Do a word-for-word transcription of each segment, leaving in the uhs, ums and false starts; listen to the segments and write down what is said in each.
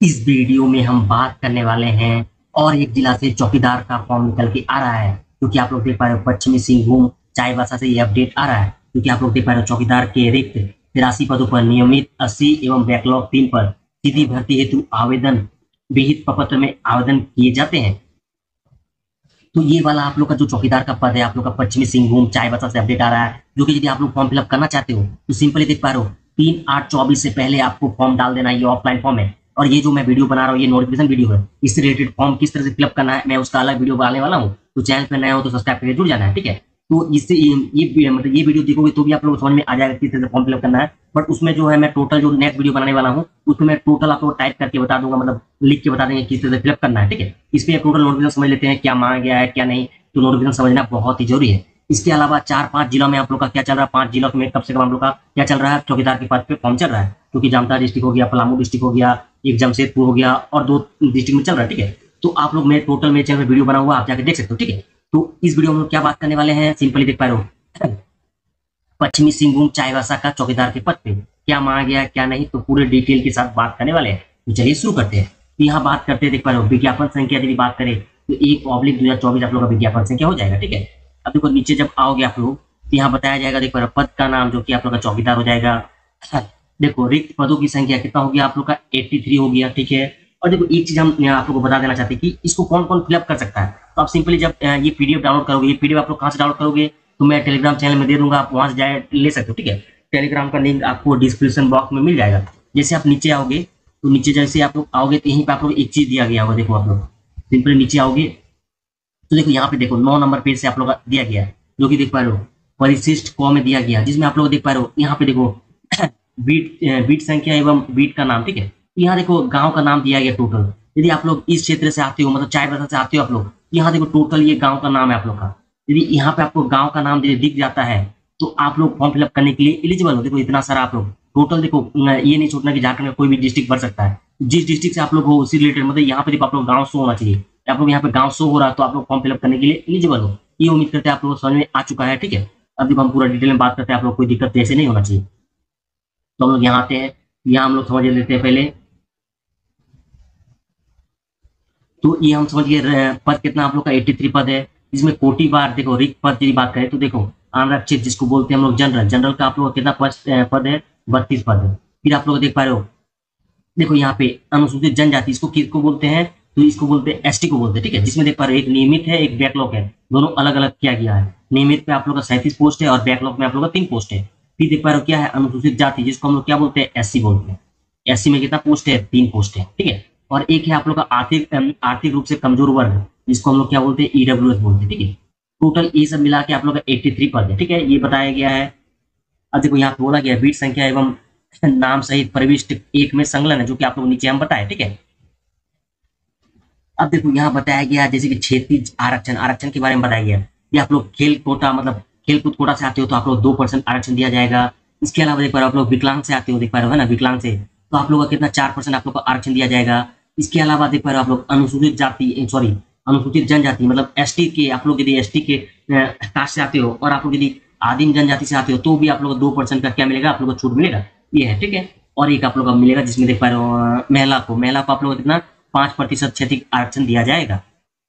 इस वीडियो में हम बात करने वाले हैं और एक जिला से चौकीदार का फॉर्म निकल के आ रहा है, क्योंकि आप लोग देख पा रहे हो पश्चिमी सिंहभूम चाईबासा से ये अपडेट आ रहा है, क्योंकि आप लोग देख पा रहे हो चौकीदार के रिक्त तिरासी पदों पर नियमित अस्सी एवं बैकलॉग तीन पर सीधी भर्ती हेतु आवेदन विहित प्रपत्र में आवेदन किए जाते हैं। तो ये वाला आप लोग का जो चौकीदार का पद है, आप लोग का पश्चिमी सिंहभूम चाईबासा से अपडेट आ रहा है, जो कि यदि आप लोग फॉर्म फिलअप करना चाहते हो तो सिंपली देख पा रहे हो तीन आठ चौबीस से पहले आपको फॉर्म डाल देना है। ये ऑफलाइन फॉर्म है और ये जो मैं वीडियो बना रहा हूँ ये नोटिफिकेशन वीडियो है। इससे रिलेटेड फॉर्म किस तरह से फिलअप करना है मैं उसका अलग वीडियो बनाने वाला हूँ, तो चैनल पर नया हो तो सब्सक्राइब करके जुड़ जाना है, ठीक है। तो इससे ये, ये मतलब ये वीडियो देखोगे तो भी आप लोग समझ में आ जाएगा किस तरह से फॉर्म फिलअप करना है। बट उसमें जो है मैं टोटल जो नेक्स्ट वीडियो बनाने वाला हूँ उसमें मैं टोटल आप लोग टाइप करके बता दूंगा, मतलब लिख के बता देंगे किस तरह से फिलअप करना है, ठीक है। इसके टोटल नोटिफिकेशन समझ लेते हैं क्या मांगा गया है क्या नहीं, तो नोटिफिकेशन समझना बहुत ही जरूरी है। इसके अलावा चार पांच जिलों में आप लोग का क्या चल रहा है, पांच जिलों में कम से कम आप लोग का क्या चल रहा है, चौकीदार के पद पे फॉर्म चल रहा है, क्योंकि जामताड़ा डिस्ट्रिक्ट हो गया, पलामू डिस्ट्रिक्ट हो गया, एक जमशेदपुर हो गया और दो डिस्ट्रिक्ट में चल रहा है, ठीक है। तो आप लोग मैं टोटल मेरे चैनल में वीडियो बना हुआ आप जाकर देख सकते हो, ठीक है। तो इस वीडियो में क्या बात करने वाले हैं सिंपली देख पा रहे हो, पश्चिमी सिंहभूम चाईबासा का चौकीदार के पद पे क्या मांगा गया क्या नहीं, तो पूरे डिटेल के साथ बात करने वाले हैं। तो चलिए शुरू करते हैं। तो यहाँ बात करते हैं, देख पा रहे हो विज्ञापन संख्या यदि बात करें तो एक ऑब्लिक दो हजार चौबीस आप लोग का विज्ञापन संख्या हो जाएगा, ठीक है। अब देखो नीचे जब आओगे आप लोग तो यहाँ बताया जाएगा, देख पा रहे हो पद का नाम जो कि आप लोग का चौकीदार हो जाएगा। देखो रिक्त पदों की संख्या कितना हो गया आप लोग का तिरासी हो गया, ठीक है। और देखो एक चीज हम आप लोग को बता देना चाहते हैं कि इसको कौन कौन फिलअप कर सकता है। तो आप सिंपली जब ये पीडीएफ डाउनलोड करोगे, ये पीडीएफ आप लोग कहाँ से डाउनलोड करोगे तो मैं टेलीग्राम चैनल में दे दूंगा, आप वहां से जाए ले सकते हो, ठीक है। टेलीग्राम का लिंक आपको डिस्क्रिप्शन बॉक्स में मिल जाएगा। जैसे आप नीचे आओगे तो नीचे जैसे आप लोग आओगे तो यहीं पे आप लोग एक चीज दिया गया होगा, देखो आप लोग सिंपली नीचे आओगे तो देखो यहाँ पे देखो नौ नंबर पेज से आप लोग दिया गया है, जो कि देख पा रहे हो परिशिष्ट क में दिया गया, जिसमें आप लोग देख पा रहे हो यहाँ पे देखो बीट बीट संख्या एवं बीट का नाम, ठीक है। यहाँ देखो गांव का नाम दिया गया टोटल। यदि आप लोग इस क्षेत्र से आते हो, मतलब चाईबासा से आते हो आप लोग, यहाँ देखो टोटल ये गांव का नाम है आप लोग का। यदि यहाँ पे आपको गांव का नाम दिख जाता है तो आप लोग फॉर्म फिलअप करने के लिए एलिजिबल हो। देखो इतना सारा आप लोग टोटल, देखो ये नहीं छोड़ना कि झारखंड में कोई भी डिस्ट्रिक्ट भर सकता है। जिस डिस्ट्रिक्ट से आप लोग हो उसी रिलेटेड, मतलब यहाँ पे देखो आप लोग गाँव शो होना चाहिए, आप लोग यहाँ पे गाँव शो हो रहा है तो आप लोग फॉर्म फिलअप करने के लिए एलिजिबल हो। ये उम्मीद करते हैं आप लोग समझ में आ चुका है, ठीक है। अब देखो हम पूरा डिटेल में बात करते हैं, आप लोग कोई दिक्कत ऐसे नहीं होना चाहिए। तो हम लोग यहाँ आते हैं, यहाँ हम लोग समझ लेते हैं पहले। तो ये हम समझ गए पद कितना आप लोग का तिरासी पद है। इसमें कोटि बार देखो रिक्त पद की बात करें तो देखो आरक्षित जिसको बोलते हैं हम लोग जनरल, जनरल का आप लोग कितना पद है, बत्तीस पद है। फिर आप लोग देख पा रहे हो देखो यहाँ पे अनुसूचित जनजाति, इसको किसको बोलते हैं तो इसको बोलते हैं एसटी को बोलते हैं, ठीक है। जिसमें देख पा रहे हो एक नियमित है एक बैकलॉग है, दोनों अलग अलग किया गया है। नियमित पे आप लोग का सैंतीस पोस्ट है और बैकलॉग में आप लोग का तीन पोस्ट है। फिर देख पा रहे हो क्या है अनुसूचित जाति, जिसको हम लोग क्या बोलते हैं एससी बोलते हैं। एससी में कितना पोस्ट है, तीन पोस्ट है, ठीक है। और एक है आप लोग का आर्थिक आर्थिक रूप से कमजोर वर्ग, जिसको हम लोग क्या बोलते हैं ईडब्ल्यूएस बोलते हैं, ठीक है। टोटल ये सब मिला के आप लोग का तिरासी पद है, ठीक है, ये बताया गया है। अब देखो यहाँ बोला गया बीट संख्या एवं नाम सहित प्रविष्ट एक में संलग्न है, जो कि आप लोग नीचे हम बताए, ठीक है। अब देखो यहाँ बताया गया जैसे कि क्षेत्रीय आरक्षण, आरक्षण के बारे में बताया गया। ये आप लोग खेल कोटा, मतलब खेलकूद कोटा से आते हो तो आप लोग दो परसेंट आरक्षण दिया जाएगा। इसके अलावा देख पा रहे हो आप लोग विकलांग से आते हो, देख पा रहे हो है ना, विकलांग से तो आप लोग का कितना चार परसेंट आप लोग को आरक्षण दिया जाएगा। इसके अलावा देख पा रहे हो आप लोग अनुसूचित जाति सॉरी अनुसूचित जनजाति, मतलब एसटी के आप लोग यदि एसटी के कास्ट से आते हो और आप लोग यदि आदिम जनजाति से आते हो तो भी आप लोग दो परसेंट का क्या मिलेगा, आप लोग को छूट मिलेगा, ये है, ठीक है। और एक आप लोग का मिलेगा जिसमें देख पा रहे हो महिला को महिला को आप लोग कितना पांच प्रतिशत क्षेत्रीय आरक्षण दिया जाएगा।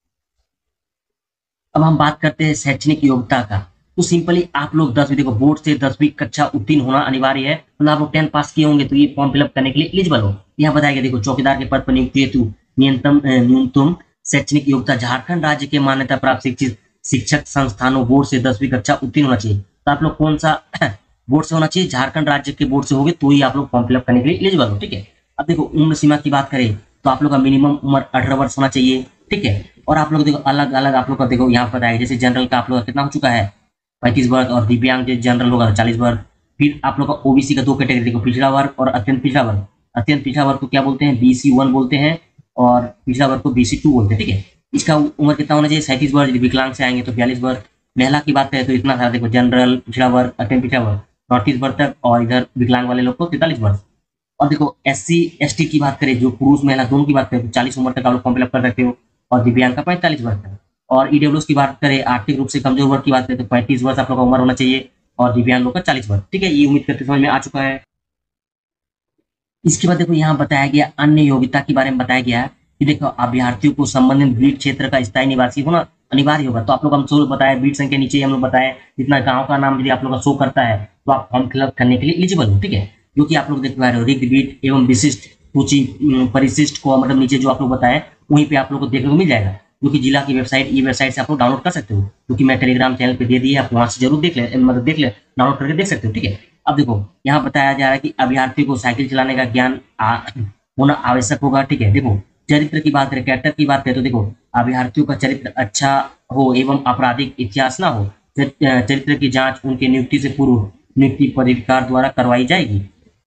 अब हम बात करते हैं शैक्षणिक योग्यता का। तो सिंपली आप लोग दसवीं देखो बोर्ड से दसवीं कक्षा उत्तीर्ण होना अनिवार्य है, मतलब आप लोग टेंथ पास किए होंगे तो ये फॉर्म फिलअप करने के लिए एलिजिबल हो। यहाँ बताया गया देखो चौकीदार के पद पर नियुक्ति हेतु न्यूनतम न्यूनतम शैक्षणिक योग्यता झारखंड राज्य के मान्यता प्राप्त शिक्षित शिक्षक संस्थानों बोर्ड से दसवीं कक्षा उत्तीर्ण होना चाहिए। तो आप लोग कौन सा बोर्ड से होना चाहिए, झारखंड राज्य के बोर्ड से होगे तो ही आप लोग फॉर्म फिलअप करने के लिए एलिजिबल हो, ठीक है। अब देखो उम्र सीमा की बात करें तो आप लोग का मिनिमम उम्र अठारह वर्ष होना चाहिए, ठीक है। और आप लोग देखो अलग अलग आप लोग का देखो यहाँ पर आएगा, जैसे जनरल का आप लोग का कितना हो चुका है पैंतीस वर्ष, और दिव्यांग जनरल होगा चालीस वर्ष। फिर आप लोग का ओबीसी का दो कैटेगरी देखो, पिछड़ा वर्ग और अत्यंत पिछड़ा वर्ग। अत्यंत पिछड़ा वर्ग को क्या बोलते हैं, बीसी वन बोलते हैं, और पिछड़ा वर्ग को बीसी टू बोलते हैं, ठीक है। इसका उम्र कितना होना चाहिए, सैंतीस वर्ष। यदि विकलांग से आएंगे तो बयालीस वर्ष। महिला की बात करें तो इतना सारा देखो जनरल, पिछड़ा वर्ग, अत्यंत पिछड़ा वर्ग अड़तीस वर्ष तक, और इधर विकलांग वाले लोग को तैंतालीस वर्ष। और देखो एस सी एस टी की बात करें, जो पुरुष महिला दोनों की बात करें तो चालीस उम्र तक आप लोग फॉर्म फिलअप कर सकते हो, और दिव्यांग का पैंतालीस वर्ष तक। और ईडब्ल्यूएस की बात करें, आर्थिक रूप से कमजोर वर्ग की बात करें तो पैंतीस वर्ष आप लोग का उम्र होना चाहिए, और दिव्यांग लोग का चालीस वर्ष, ठीक है। ये उम्मीद करते समझ में आ चुका है। इसके बाद देखो यहाँ बताया गया अन्य योग्यता के बारे में बताया गया है कि देखो अभ्यर्थियों को संबंधित बीट क्षेत्र का स्थायी निवासी होना अनिवार्य होगा। तो आप लोग हम शो बताया बीट संख्या नीचे हम लोग बताया जितना गांव का नाम यदि आप लोग का शो करता है तो आप फॉर्म फिलअप करने के लिए एलिजिबल हो। ठीक है, जो कि आप लोग देख पा रहे हो रिक्त बीट एवं विशिष्ट सूची परिशिष्ट को मतलब नीचे जो आप लोग बताए वहीं पे आप लोग को देखने को मिल जाएगा, जो कि जिला की वेबसाइट ई वेबसाइट से आप लोग डाउनलोड कर सकते हो, क्योंकि मैं टेलीग्राम चैनल पे दे दिया, आप वहां से जरूर देख ले मतलब देख ले डाउनलोड करके देख सकते हो। ठीक है, अब देखो यहाँ बताया जा रहा है कि अभ्यर्थी को साइकिल चलाने का ज्ञान होना आवश्यक होगा। ठीक है, देखो चरित्र की बात करें, कैरेक्टर की बात करें तो देखो अभ्यर्थियों का चरित्र अच्छा हो एवं आपराधिक इतिहास ना हो। चरित्र की जांच उनके नियुक्ति से पूर्व नियुक्ति पदाधिकारी द्वारा करवाई जाएगी।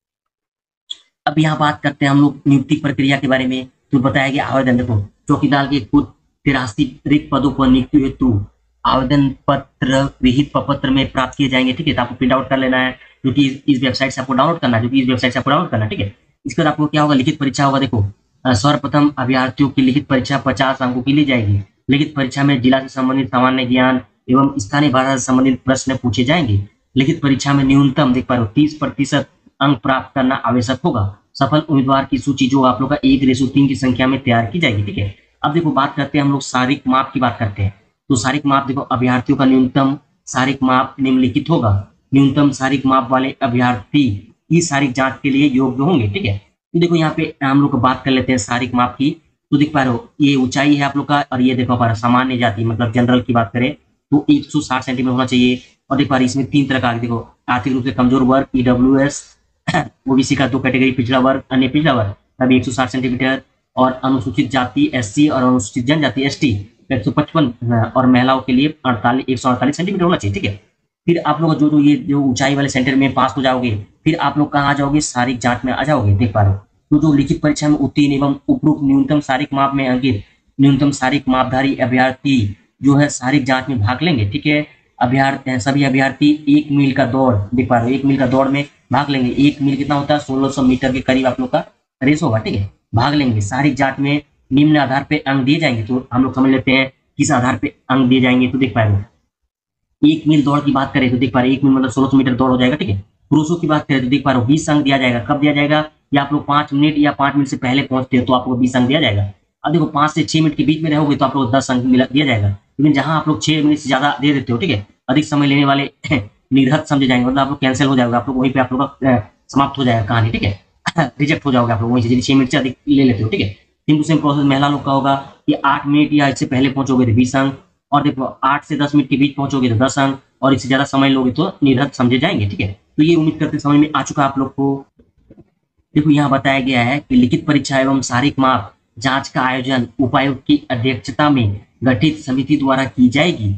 अब यहाँ बात करते हैं हम लोग नियुक्ति प्रक्रिया के बारे में। तो बताया गया आवेदन देखो चौकीदार के कुल तिरासी रिक्त पदों पर नियुक्ति हेतु आवेदन पत्र विहित प्रपत्र में प्राप्त किए जाएंगे। ठीक है, तो आपको प्रिंट आउट कर लेना है, जो कि इस वेबसाइट से आपको डाउनलोड करना है, जो कि इस वेबसाइट से आपको डाउनलोड करना है। ठीक है, इसके बाद आपको क्या होगा, लिखित परीक्षा होगा। देखो सर्वप्रथम अभ्यर्थियों की लिखित परीक्षा पचास अंकों की ली जाएगी। लिखित परीक्षा में जिला से संबंधित सामान्य ज्ञान एवं स्थानीय भाषा से संबंधित प्रश्न पूछे जाएंगे। लिखित परीक्षा में न्यूनतम देख पा रहे हो तीस प्रतिशत अंक प्राप्त करना आवश्यक होगा। सफल उम्मीदवार की सूची जो आप लोग का एक रेशो तीन की संख्या में तैयार की जाएगी। ठीक है, अब देखो बात करते हैं हम लोग शारीरिक माप की बात करते हैं। तो शारीरिक माप देखो अभ्यर्थियों का न्यूनतम शारीरिक माप निम्नलिखित होगा। न्यूनतम शारीरिक माप वाले अभ्यर्थी इस शारीरिक जांच के लिए योग्य होंगे। ठीक है, तो देखो यहाँ पे हम लोग बात कर लेते हैं शारीरिक माप की। तो देख पा रहे हो ये ऊंचाई है आप लोग का, और ये देखो पा रहे सामान्य जाति मतलब जनरल की बात करें तो एक सौ साठ सेंटीमीटर होना चाहिए। और देख पा रहे इसमें तीन तरह का देखो आर्थिक रूप से कमजोर वर्ग ईडब्ल्यू एस, ओबीसी का दो कैटेगरी पिछड़ा वर्ग अन्य पिछड़ा वर्ग तभी एक सौ साठ सेंटीमीटर, और अनुसूचित जाति एससी और अनुसूचित जनजाति एसटी एक सौ पचपन, और महिलाओं के लिए अड़तालीस एक सौ अड़तालीस सेंटीमीटर होना चाहिए। ठीक है, फिर आप लोग जो जो ये जो ऊंचाई वाले सेंटर में पास हो जाओगे फिर आप लोग कहाँ आ जाओगे, शारीरिक जांच में आ जाओगे। देख पा रहे हो तो जो लिखित परीक्षा में उत्तीर्ण एवं उपरोक्त न्यूनतम शारीरिक माप में अंकित न्यूनतम शारीरिक मापधारी अभ्यर्थी जो है शारीरिक जांच में भाग लेंगे। ठीक है, अभ्यर्थी सभी अभ्यर्थी एक मील का दौड़ देख पा रहे हो एक मील का दौड़ में भाग लेंगे। एक मील कितना होता है, सोलह सौ मीटर के करीब आप लोग का रेस होगा। ठीक है, भाग लेंगे। शारीरिक जांच में निम्न आधार पे अंक दिए जाएंगे। तो हम लोग समझ लेते हैं किस आधार पे अंक दिए जाएंगे। तो देख पा रहे हो एक मील दौड़ की बात करें तो देख पा रहे एक मील मतलब सोलह सौ मीटर दौड़ हो जाएगा। ठीक है, पुरुषों की बात करें तो देख पा रहे हो बीस अंक दिया जाएगा। कब दिया जाएगा, या आप लोग पांच मिनट या पांच मिनट से पहले पहुंचते हो तो आपको बीस अंक दिया जाएगा। अब देखो पांच से छह मिनट के बीच में रहोगे तो आप लोग दस अंक दिया जाएगा। लेकिन जहां आप लोग छह मिनट से ज्यादा दे देते हो, ठीक है, अधिक समय लेने वाले निर्हत समझे जाएंगे, मतलब आप लोग कैंसिल हो जाएगा, आप लोग वहीं पे आप लोग का समाप्त हो जाएगा कहानी। ठीक है, रिजेक्ट हो जाओगे आप लोग वहीं से, यदि छह मिनट से अधिक ले लेते हो। ठीक है, सेम टू सेम प्रोसेस महिला लोग का होगा कि आठ मिनट या इससे पहले पहुंचोगे तो बीस अंक, और देखो आठ से दस मिनट के बीच पहुंचोगे तो दस अंक, और इससे ज्यादा समय लोगे तो निर्हत समझे जाएंगे। ठीक है, तो ये उम्मीद करते समझ में आ चुका आप लोग को। देखो यहाँ बताया गया है कि लिखित परीक्षा एवं शारीरिक माप जांच का आयोजन उपायुक्त की अध्यक्षता में गठित समिति द्वारा की जाएगी।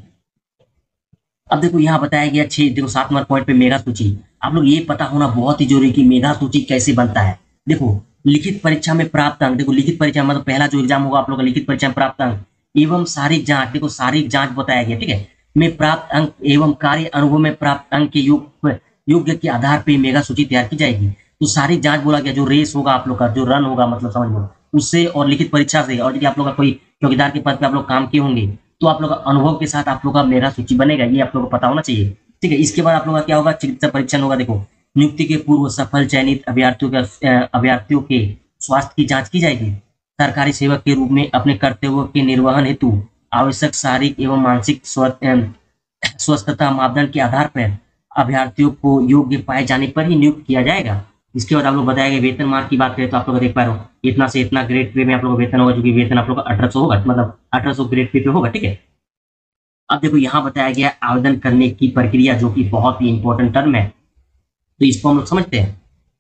अब देखो यहाँ बताया गया छह देखो सात नंबर पॉइंट पे मेगा सूची। आप लोग ये पता होना बहुत ही जरूरी कि मेगा सूची कैसे बनता है। देखो लिखित परीक्षा में प्राप्त अंक, देखो लिखित परीक्षा मतलब पहला जो एग्जाम होगा आप लोग का लिखित परीक्षा में प्राप्त अंक एवं शारीरिक जांच, देखो शारीरिक जांच बताया गया, ठीक है, में प्राप्त अंक एवं कार्य अनुभव में प्राप्त अंक के योग योग्य के आधार पर मेगा सूची तैयार की जाएगी। तो शारीरिक जांच बोला गया जो रेस होगा आप लोग का, जो रन होगा मतलब समझ लो उससे, और लिखित परीक्षा से, और यदि आप लोग का कोई चौकीदार के पद पे आप लोग काम किए होंगे तो आप लोग का अनुभव के साथ आप लोग का मेगा सूची बनेगा, ये आप लोग को पता होना चाहिए। ठीक है, इसके बाद आप लोग का क्या होगा, चिकित्सा परीक्षण होगा। देखो नियुक्ति के पूर्व सफल चयनित अभ्यर्थियों के अभ्यर्थियों के स्वास्थ्य की जांच की जाएगी। सरकारी सेवक के रूप में अपने कर्तव्यों के निर्वहन हेतु आवश्यक शारीरिक एवं मानसिक स्वस्थता मापदंड के आधार पर अभ्यर्थियों को योग्य पाए जाने पर ही नियुक्त किया जाएगा। इसके बाद आप लोग बताया गया वेतन मान की बात करें तो आप लोग देख पा रहे हो इतना से इतना ग्रेड पे में आप लोग का वेतन होगा, जो कि वेतन आप लोग का अठारह सौ होगा, मतलब अठारह सौ ग्रेड पे पे होगा। ठीक है, अब देखो यहाँ बताया गया आवेदन करने की प्रक्रिया, जो कि बहुत ही इंपॉर्टेंट टर्म है, तो इसको हम लोग समझते हैं।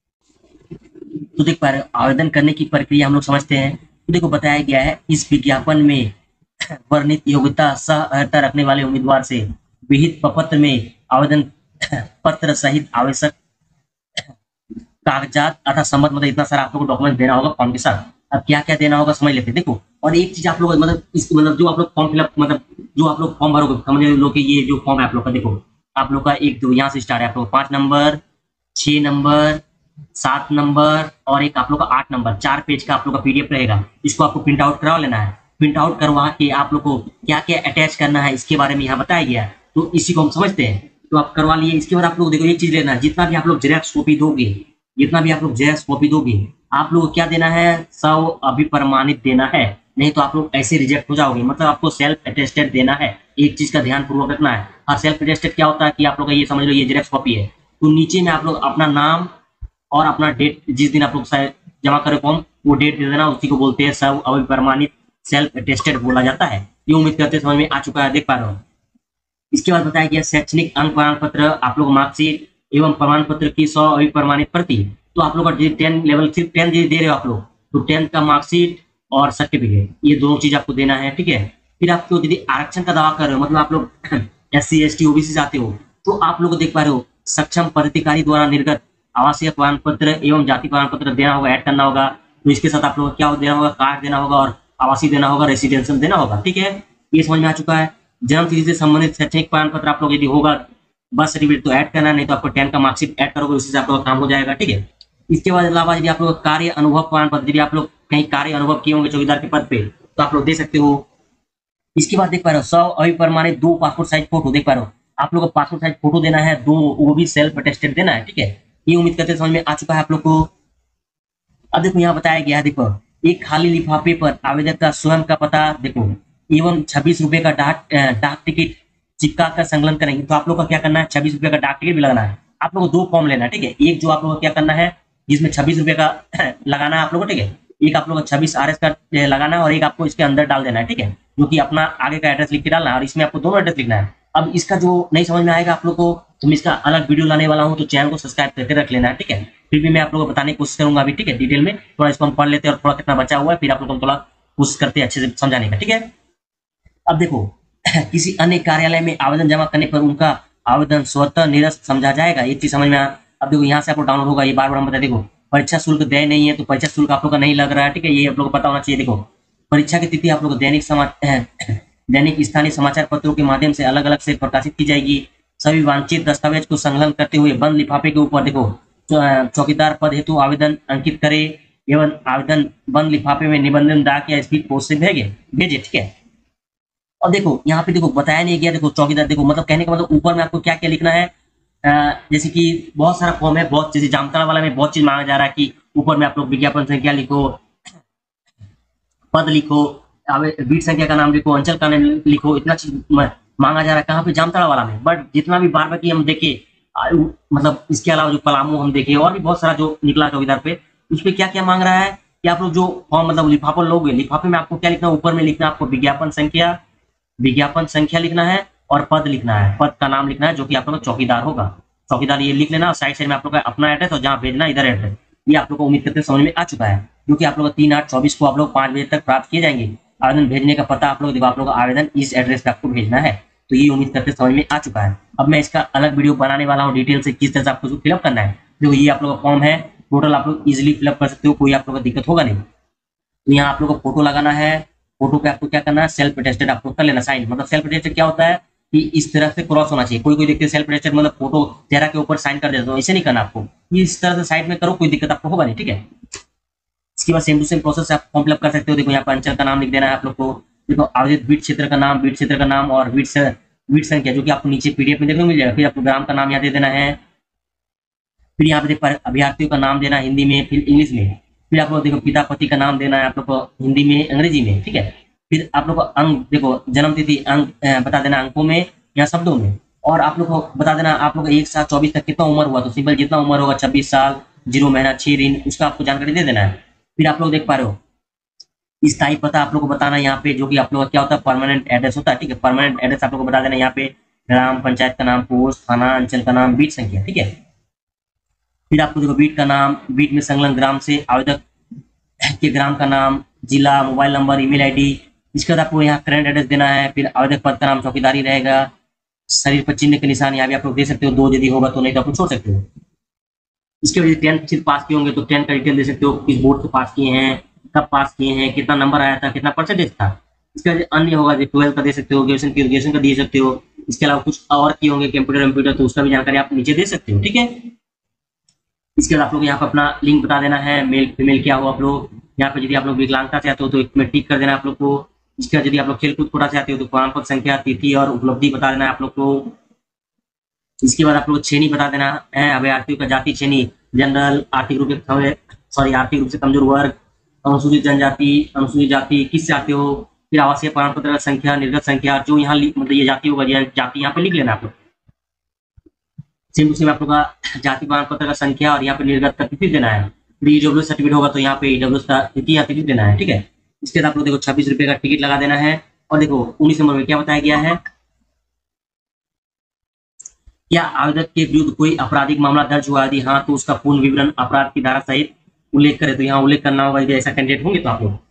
तो देख पा रहे हो आवेदन करने की प्रक्रिया हम लोग समझते हैं। तो देखो बताया गया है इस विज्ञापन में वर्णित योग्यता सह अर्हता रखने वाले उम्मीदवार से विहित प्रपत्र में आवेदन पत्र सहित आवश्यक कागजात अर्थात सम्मत, मतलब इतना सारा आप लोग को डॉक्यूमेंट देना होगा फॉर्म के साथ। अब क्या क्या देना होगा समझ लेते हैं। देखो और एक चीज आप लोग मतलब इस मतलब जो आप लोग फॉर्म फिलअप मतलब जो आप लोग फॉर्म भरोगे समझ लो कि ये जो फॉर्म है आप लोग का, देखो आप लोग का एक दो यहाँ से स्टार्ट है, आप लोग पांच नंबर, छह नंबर, सात नंबर और एक आप लोग का आठ नंबर, चार पेज का आप लोग का पीडीएफ रहेगा। इसको आपको प्रिंट आउट करवा लेना है। प्रिंट आउट करवा के आप लोग को क्या क्या अटैच करना है इसके बारे में यहाँ बताया गया है, तो इसी को हम समझते हैं। तो आप करवा लिए। इसके बाद आप लोग देखो एक चीज लेना है, जितना भी आप लोग जेरॉक्स कॉपी दोगे जितना भी आप लोग जेरॉक्स कॉपी दोगे, आप लोग को क्या देना है, सव अभिप्रमाणित देना है, नहीं तो आप लोग ऐसे रिजेक्ट हो जाओगे। मतलब आपको सेल्फ अटेस्टेड देना है। एक चीज का ध्यान पूर्वक रखना है। और सेल्फ अटेस्टेड क्या होता है कि आप लोग का ये समझ लो, ये जेरॉक्स कॉपी है, तो नीचे में आप लोग अपना नाम और अपना डेट, जिस दिन आप लोग शायद जमा करें फॉर्म, वो डेट दे देना, उसी को बोलते हैं सब अभिप्रमाणित, सेल्फ अटेस्टेड बोला जाता है। ये उम्मीद करते समझ में आ चुका है, देख पा रहे हो। इसके बाद बताया गया शैक्षणिक अंक प्रमाण पत्र, आप लोग मार्कशीट एवं प्रमाण पत्र की सौ अभिप्रमाणित प्रति। तो आप लोग का टेन लेवल सिर्फ टेन दे रहे हो आप लोग, तो टेंथ का मार्कशीट और सर्टिफिकेट, ये दोनों चीज आपको देना है, ठीक है। फिर आप लोग यदि आरक्षण का दावा कर रहे हो, मतलब आप लोग S C S T OBC जाते हो, तो आप लोग देख पा रहे हो सक्षम पदाधिकारी द्वारा निर्गत आवासीय प्रमाण पत्र एवं जाति प्रमाण पत्र देना होगा, ऐड करना होगा। तो इसके साथ आप लोग को क्या देना होगा, कार्ड देना होगा और आवासीय देना होगा, रेसिडेंशियल देना होगा, ठीक है। ये समझ में आ चुका है। जन्म तिथि से संबंधित शैक्षणिक प्रमाण पत्र आप लोग यदि होगा, बर्थ सर्टिफिकेट तो ऐड करना, नहीं तो आपको टेन का मार्कशीट ऐड करोगे, उसी से आप लोग काम हो जाएगा, ठीक है। इसके बाद अलावा यदि आप लोग कार्य अनुभव प्रमाण पत्र, यदि आप लोग कहीं कार्य अनुभव किए होंगे चौकीदार के पद पे, तो आप लोग दे सकते हो। इसके बाद देख पा रहे हो सौ अभिप्रमाणित दो पासपोर्ट साइज फोटो, देख पा रहे हो आप लोग को पासपोर्ट साइज फोटो देना है दो, वो भी सेल्फ अटेस्टेड देना है, ठीक है। ये उम्मीद करते समझ में आ चुका है आप लोग को। अब देखो यहाँ बताया गया है, देखो एक खाली लिफाफे पर आवेदक का स्वयं का पता देखो एवं छब्बीस रुपए का डाक डाक टिकट चिपका कर संकलन करेंगे। तो आप लोग का क्या करना है, छब्बीस रुपए का डाक टिकट भी लगाना है। आप लोग को दो फॉर्म लेना है, ठीक है। एक जो आप लोग को क्या करना है, जिसमें छब्बीस रुपए का लगाना है आप लोग को, ठीक है। एक आप लोग को छब्बीस आर एस का लगाना है और एक आपको इसके अंदर डाल देना है, ठीक है, जो कि अपना आगे का एड्रेस लिख के डालना है, और इसमें आपको दोनों एड्रेस लिखना है। अब इसका जो नहीं समझ में आएगा आप लोग को, तो मैं इसका अलग वीडियो लाने वाला हूँ, तो चैनल को सब्सक्राइब करके रख लेना है, ठीक है। फिर भी मैं आप लोगों को बताने की कोशिश करूंगा अभी, ठीक है, डिटेल में। थोड़ा इसको हम पढ़ लेते हैं और थोड़ा कितना बचा हुआ है, फिर आप लोग को थोड़ा कोशिश करते हैं अच्छे से समझाने का, ठीक है। अब देखो किसी अन्य कार्यालय में आवेदन जमा करने पर उनका आवेदन स्वतः निरस्त समझा जाएगा, एक चीज समझ में आ। अब देखो यहाँ से आपको डाउनलोड होगा, ये बार बार हम बता, देखो परीक्षा शुल्क देय नहीं है, तो परीक्षा शुल्क आप लोग का नहीं लग रहा है, ठीक है, ये आप लोग को पता होना चाहिए। देखो परीक्षा की तिथि आप लोग को दैनिक समाचार दैनिक स्थानीय समाचार पत्रों के माध्यम से अलग अलग से प्रकाशित की जाएगी। सभी वांछित दस्तावेज को संलग्न करते हुए बंद लिफाफे के ऊपर देखो चौकीदार पद हेतु आवेदन अंकित करे एवं आवेदन बंद लिफाफे में निबंधन डाक या स्पीड पोस्ट से भेजे भेजे ठीक है। और देखो यहाँ पे देखो बताया नहीं गया, देखो चौकीदार, देखो मतलब कहने का मतलब ऊपर में आपको क्या क्या लिखना है, आ, जैसे कि बहुत सारा फॉर्म है, बहुत जैसे जामताड़ा वाला में बहुत चीज मांगा जा रहा है कि ऊपर में आप लोग विज्ञापन संख्या लिखो, पद लिखो, बीट संख्या का नाम लिखो, अंचल का नाम लिखो, इतना चीज मांगा जा रहा है कहाँ पे, जामताड़ा वाला में। बट जितना भी बार बाकी हम देखे, मतलब इसके अलावा जो पलामू हम देखे और भी बहुत सारा जो निकला चौकीदार पे, उस पर क्या क्या मांग रहा है कि आप लोग जो फॉर्म मतलब लिफाफा लोगे, लिफाफे में आपको क्या लिखना है, ऊपर में लिखना आपको विज्ञापन संख्या, विज्ञापन संख्या लिखना है और पद लिखना है, पद का नाम लिखना है जो कि आप लोग का चौकीदार होगा, चौकीदार ये लिख लेना। और साइड साइड में आप लोग का अपना एड्रेस और जहाँ भेजना इधर एड्रेस, ये आप लोग को उम्मीद करते समझ में आ चुका है, क्योंकि आप लोग तीन आठ चौबीस को आप लोग पांच बजे तक प्राप्त किए जाएंगे। आवेदन भेजने का पता आप लोग देखो, आप लोग आवेदन इस एड्रेस पे आपको भेजना है, तो ये उम्मीद करते समझ में आ चुका है। अब मैं इसका अलग वीडियो बनाने वाला हूँ डिटेल से, किस तरह से आपको फिलअप करना है। देखो ये आप लोग का फॉर्म है, टोटल आप लोग इजिली फिलअप कर सकते हो, कोई आप लोग को दिक्कत होगा नहीं। तो यहाँ आप लोग को फोटो लगाना है, फोटो पे आपको क्या करना है, सेल्फ अटेस्टेड आपको कर लेना साइन। मतलब सेल्फ अटेस्टेड क्या होता है कि इस तरह से क्रॉस होना चाहिए, कोई कोई देखते सेल्फ अटेस्टेड मतलब फोटो चेहरा के ऊपर साइन कर देते हो, ऐसे नहीं करना आपको, इस तरह से साइड में करो, कोई दिक्कत आपको होगा नहीं, ठीक है। इसके बाद सेम टू सेम प्रोसेस आप फॉर्म फिलअप कर सकते हो। देखो यहाँ पर अंचल का नाम लिख देना है आप लोग को, देखो आवेदित बीट क्षेत्र का नाम, बीट क्षेत्र का नाम और बीट से बीट संख्या जो कि आपको नीचे पीडीएफ में देखने को मिल जाएगा। फिर आपको ग्राम का नाम यहाँ दे देना है, फिर यहाँ पे देखो अभ्यर्थियों का नाम देना हिंदी में, फिर इंग्लिश में, फिर आप लोग देखो पिता पति का नाम देना है आप लोग को हिंदी में अंग्रेजी में, ठीक है। फिर आप लोग को अंक देखो जन्म तिथि अंक बता देना अंकों में या शब्दों में, और आप लोग को बता देना आप लोग एक साल चौबीस तक कितना उम्र हुआ, तो सिंपल जितना उम्र होगा छब्बीस साल जीरो महीना छह दिन, उसका आपको जानकारी दे देना है। फिर आप लोग देख पा रहे हो स्थायी पता आप लोग को बताना यहाँ पे, जो कि आप लोग का क्या होता है परमानेंट एड्रेस होता है, ठीक है। परमानेंट एड्रेस आप लोग को बता देना यहाँ पे, ग्राम पंचायत का नाम, पोस्ट थाना, अंचल का नाम, बीट संख्या, ठीक है। फिर आपको देखो बीट का नाम, बीट में संलग्न ग्राम से आवेदक के ग्राम का नाम, जिला, मोबाइल नंबर, ईमेल आईडी। इसके बाद आपको यहाँ करंट एड्रेस देना है। फिर आवेदक पद का नाम चौकीदारी रहेगा, शरीर पर चिन्ह के निशान यहाँ भी आप लोग दे सकते हो, दो यदि होगा तो, नहीं तो आप लोग छोड़ सकते हो। इसके वजह टेंथ सिर्फ पास किए होंगे तो टेंथ का डिटेल दे सकते हो, किस बोर्ड से पास किए हैं, कब पास किए हैं, कितना नंबर आया था, कितना परसेंटेज था। इसके बाद अन्य होगा जो ट्वेल्थ का दे सकते हो, ग्रेजुएशन की ग्रेजुएशन का दे सकते हो। इसके अलावा कुछ और किए होंगे कंप्यूटर कंप्यूटर तो उसका भी जानकारी आप नीचे दे सकते हो, ठीक है। इसके बाद आप लोग यहाँ पर अपना लिंक बता देना है, मेल फीमेल क्या हो आप लोग। यहाँ पे यदि आप लोग विकलांगता चाहते हो तो एक में टिक कर देना आप लोग को। इसके बाद यदि आप लोग खेलकूद कोटा चाहते हो तो प्रमाण पत्र संख्या, तिथि और उपलब्धि बता देना है आप लोग को। इसके बाद आप लोग छेनी बता देना है, अभ्यर्थियों का जाति छेनी जनरल, आर्थिक रूप से सॉरी आर्थिक रूप से कमजोर वर्ग, अनुसूचित जनजाति, अनुसूचित जाति, किस जाति हो, फिर आवासीय प्रमाण पत्र का संख्या, निर्गत संख्या, जो यहाँ मतलब ये जाति होगा, ये जाति यहाँ पे लिख लेना आप लोग। सेम टू सेम आप लोग का जाति प्रमाण पत्र का संख्या और यहाँ पे निर्गत का तिथि देना है। ईडब्ल्यू सर्टिफिकेट होगा तो यहाँ पे ईडब्ल्यू का तिथि या तिथि देना है, ठीक है। इसके बाद आप लोग देखो छब्बीस रुपए का टिकट लगा देना है। और देखो उन्नीस नंबर में क्या बताया गया है, क्या आवेदक के विरुद्ध कोई आपराधिक मामला दर्ज हुआ, यदि हाँ तो उसका पूर्ण विवरण अपराध की धारा सहित उल्लेख करे, तो यहाँ उल्लेख करना होगा यदि ऐसा कैंडिडेट होंगे तो आप लोग।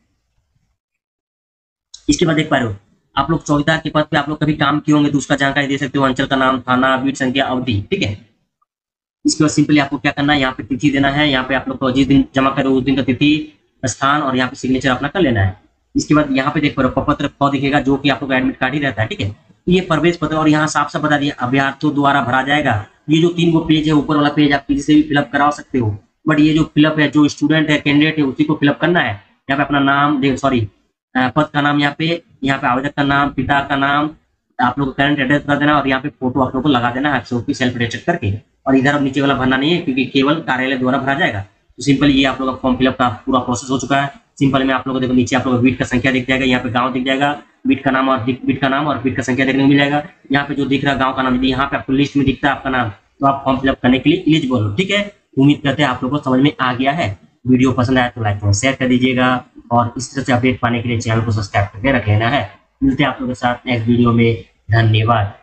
इसके बाद देख पा रहे हो आप लोग चौकीदार के पद पे आप लोग कभी काम किए होंगे तो उसका जानकारी दे सकते हो, अंचल का नाम, थाना, बीट संख्या, अवधि, ठीक है। इसके बाद सिंपली आपको क्या करना है, यहाँ पे तिथि देना है, यहाँ पे आप लोग को जिस दिन जमा करो उस दिन का तिथि, स्थान और यहाँ पे सिग्नेचर अपना कर लेना है। इसके बाद यहाँ पे देख पा रहे हो प्रपत्र प दिखेगा जो कि आप लोग का एडमिट कार्ड ही रहता है, ठीक है। ये प्रवेश पत्र और यहाँ साफ साफ बता दिया अभ्यर्थियों द्वारा भरा जाएगा। ये जो तीन गो पेज है, ऊपर वाला पेज आप किसी से भी फिलअप करा सकते हो, बट ये जो फिलअप है जो स्टूडेंट है कैंडिडेट है उसी को फिलअप करना है। यहाँ पे अपना नाम देख सॉरी पद का नाम, यहाँ पे यहाँ पे आवेदक का नाम, पिता का नाम, आप लोग करंट एड्रेस बता देना और यहाँ पे फोटो आप लोग को लगा देना है सेल्फ अटेस्टेड करके। और इधर अब नीचे वाला भरना नहीं है क्योंकि केवल कार्यालय द्वारा भरा जाएगा। तो सिंपल ये आप लोग का फॉर्म फिलअप का पूरा प्रोसेस हो चुका है। सिंपल में आप लोग को देखो नीचे आप लोग बीट का संख्या दिख जाएगा, यहाँ पे गांव दिख जाएगा, बीट का नाम और बीट का नाम और बीट का संख्या देखने को मिल जाएगा। यहाँ पे जो दिख रहा है गाँव का नाम, यदि यहाँ पे आपको लिस्ट में दिखता है आपका नाम तो आप फॉर्म फिलअप करने के लिए एलिजिबल हो, ठीक है। उम्मीद करते हैं आप लोग को समझ में आ गया है। वीडियो पसंद आया तो लाइक और शेयर कर दीजिएगा और इस तरह से अपडेट पाने के लिए चैनल को सब्सक्राइब करके रख लेना है। मिलते हैं आप लोगों के साथ नेक्स्ट वीडियो में। धन्यवाद।